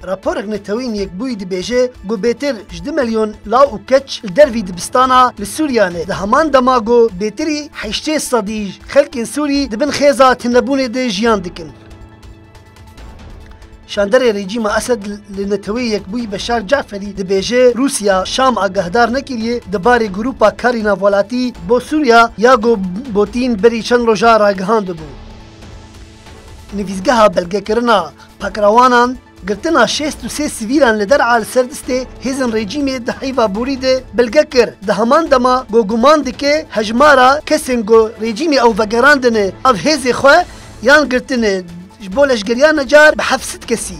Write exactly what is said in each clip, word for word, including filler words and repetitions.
راپورك نتوین یک بوی دبیجه گو بیتر جد میلیون لاو و کچ دروی دبستانا لسوریانه ده همان دماغو بیتری حیشته صدیج خلق سوری دبن خیزا تنبون ده جیان دکن. شاندر رژیم اسد لنتوی یک بوی بشار جعفری دبیجه روسیا شام آگهدار نکریه دبار گروپا کارینا ولاتی بو سوریا یا گو بوتین بری چند روژا راگهاند بو. نویزگاه بلگه کرنا پاکروانان گرتنا شست و سه سویران لدر عال سردسته هزن رژیم ده حیوه بوری ده بلگه کر ده همان دما گو گمان دکه هجمارا کسین گو رژیم او وگراندنه او هزی خواه یان گرتنه جبولش گریان نجار بحفصد کسی.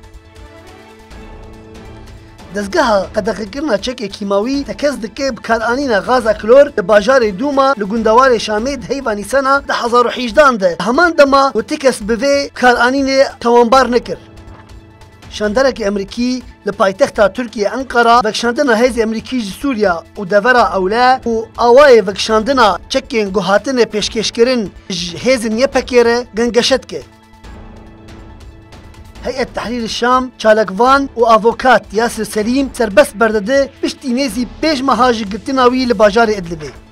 دزگاه قدقه کرنا چک کیماوی تکز دکه بکارانین غازا کلور باجار دوما لگوندوار شامید حیوانی سنه ده هزار و حیجدان ده همان دما و تکس بوی کارانین توانبار نکر. شاندرک امریکی لپایتختا ترکیه انقره وکشاندنا هیز امریکی سوریا و دورا اولا و آوای وکشاندنا چکین گوهاتن پیشکش کرن هیز نیه پکیره گنگشت که. هيئة تحرير الشام تشالكفان وافوكات ياسر سليم سربس بردده بشتي نيزي بيج مهاجي قلتناوي لباجار ادلبي.